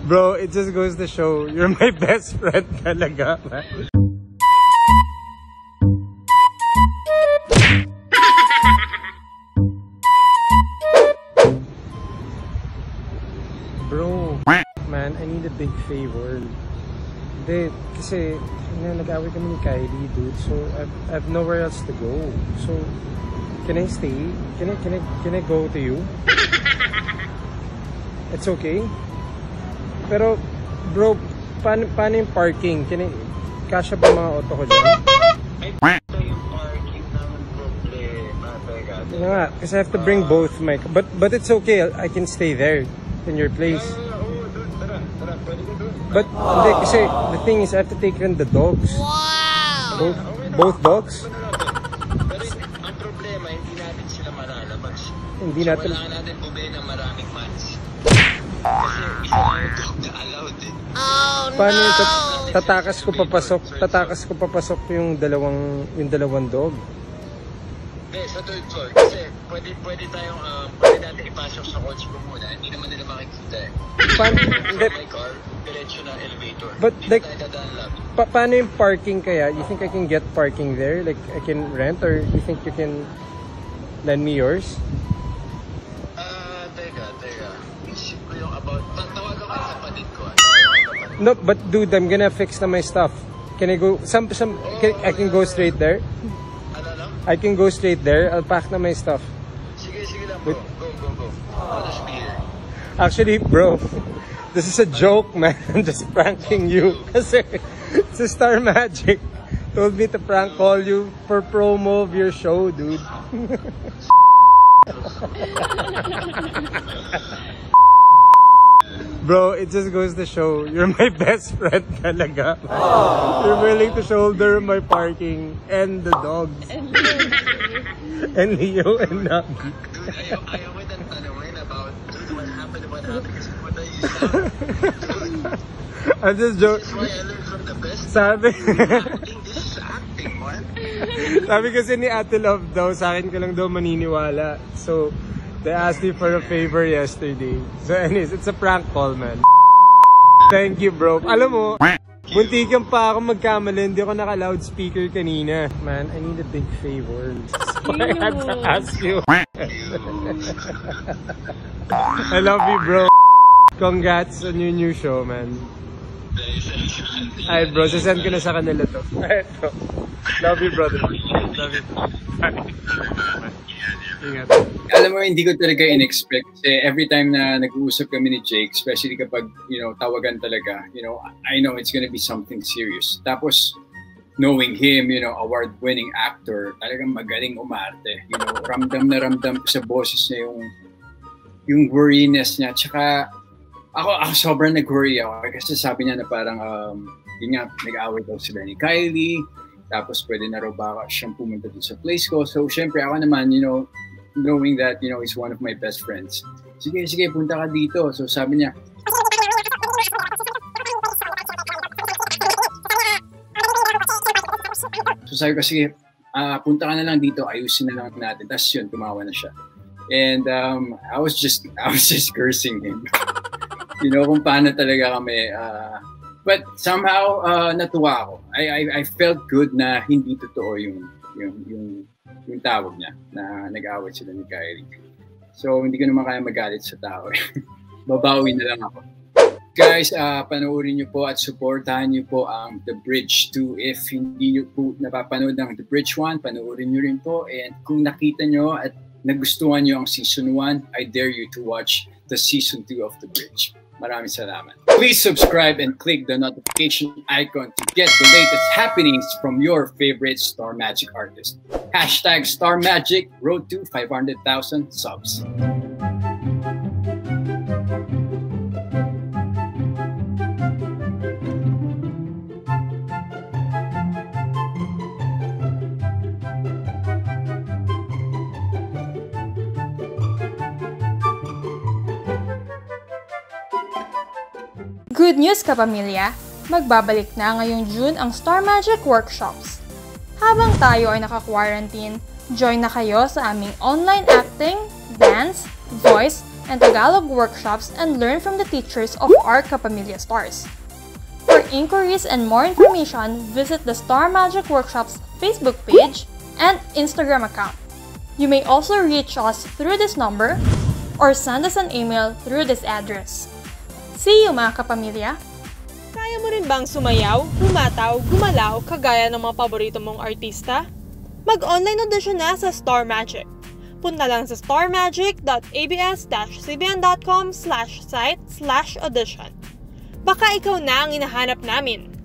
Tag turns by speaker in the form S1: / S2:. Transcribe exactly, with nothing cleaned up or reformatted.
S1: Bro, it just goes to show, you're my best friend talaga, man. Bro, man, I need a big favor. Hindi, kasi nag-away kami ni Kylie, dude. So, I've, I've nowhere else to go. So, can I stay? Can I, can I, can I go to you? It's okay? Pero, bro, paano, paano yung parking? Can I, kasya ba mga auto ko dyan?
S2: Ay, ito yung parking naman problema.
S1: Ano nga, kasi I have to bring both my... But, but it's okay, I can stay there in your place.
S2: Oo, doon. Tara, tara. Pwede ko doon.
S1: But, hindi, kasi the thing is, I have to take in the dogs.
S3: Wow!
S1: Both, both dogs?
S2: Pero ang problema, hindi natin sila malalabas.
S1: Hindi
S2: So,
S1: natin...
S2: wala natin bumili ng maraming mats. Kasi isa lang yung dog na allowed eh.
S3: Oh no!
S1: Paano yung tat tatakas ko papasok? Tatakas ko papasok yung dalawang, yung dalawang dog?
S2: Hindi, sa third floor. Kasi pwede, pwede tayong, uh, pwede natin ipasok sa coach ko muna. Hindi naman nila makikita eh.
S1: Paano,
S2: From my car, diretso na elevator.
S1: But
S2: Hindi
S1: like,
S2: tayo dadaan lang.
S1: pa paano yung parking kaya? You think I can get parking there? Like, I can rent? Or you think you can lend me yours?
S2: Ah, teka, teka. Isip ko yung about, tawagan ko sa kapatid ko. Tawagan ko yung kapatid.
S1: No, but dude, I'm gonna fix na my stuff. Can I go, some, some, can, I can go straight there?
S2: Ano lang?
S1: I can go straight there. I'll pack na my stuff.
S2: Sige, sige lang bro. Go, go, go. I'll just be here.
S1: Actually, bro, this is a joke, man. I'm just pranking you. Kasi, si Star Magic told me to prank call you for promo of your show, dude. Bro, it just goes to show, you're my best friend talaga. You're willing to shoulder my parking and the dogs. And Leo and Nagi.
S2: Dude, ayaw, ayaw mo nang tanongin about, dude, what happened, what happened, kasi po tayo isa. Dude,
S1: I'm just joking.
S2: this is why I learned from the best.
S1: Sabi,
S2: Acting, this is acting, man.
S1: sabi kasi ni Ate Love daw, sa akin ka lang daw maniniwala. So, they asked me for a favor yesterday. So anyways, it's a prank call, man. Thank you, bro. Alam mo, buntikan pa ako magkamali. Hindi ako naka-loudspeaker kanina. Man, I need a big favor. So I had to ask you. I love you, bro. Congrats on your new show, man. Ay, bro, sasend ko na sa kanila to. Alright, bro. Love you, brother. Love you. Ingat.
S4: Alam mo, hindi ko talaga in-expect kasi every time na nag-uusap kami ni Jake, especially kapag, you know, tawagan talaga, you know, I know it's gonna be something serious. Tapos, knowing him, you know, award-winning actor, talagang magaling umarte. You know, ramdam na ramdam ko sa boses niya yung yung worryness niya. Tsaka, ako, ako sobrang nag-worry ako kasi sabi niya na parang, um, yun nga, nag-away daw sila ni Kylie, tapos pwede na raw baka siyang pumunta dun sa place ko. So, syempre, ako naman, you know, knowing that, you know, he's one of my best friends. Sige, sige, punta ka dito. So, sabi niya, so, sabi ko, sige, uh, punta ka na lang dito, ayusin na lang natin. Tapos yun, tumawa na siya. And um, I was just, I was just cursing him. You know, kung paano talaga kami, uh, but somehow, uh, natuwa ako. I, I, I felt good na hindi totoo yung, yung, yung, yung tawag niya na nag-away sila ni Kylie. So, hindi ko naman kaya magalit sa tao. Babawi na lang ako. Guys, uh, panoorin niyo po at supportahan niyo po ang The Bridge two. If hindi niyo po napapanood ng The Bridge one, panoorin niyo rin po. And kung nakita niyo at nagustuhan niyo ang Season one, I dare you to watch the Season two of The Bridge. Maraming salamat. Please subscribe and click the notification icon to get the latest happenings from your favorite Star Magic artist. Hashtag Star Magic, road to five hundred thousand subs.
S5: Good news kapamilya! Magbabalik na ngayong June ang Star Magic Workshops. Habang tayo ay naka-quarantine, join na kayo sa aming online acting, dance, voice, and Tagalog workshops and learn from the teachers of our Kapamilya stars. For inquiries and more information, visit the Star Magic Workshops Facebook page and Instagram account. You may also reach us through this number or send us an email through this address. See you mga Kapamilya!
S3: Kaya mo rin bang sumayaw, humataw, gumalaw kagaya ng mga paborito mong artista? Mag-online audition na sa Star Magic. Punta lang sa starmagic dot a b s dash c b n dot com slash site slash audition. Baka ikaw na ang hinahanap namin.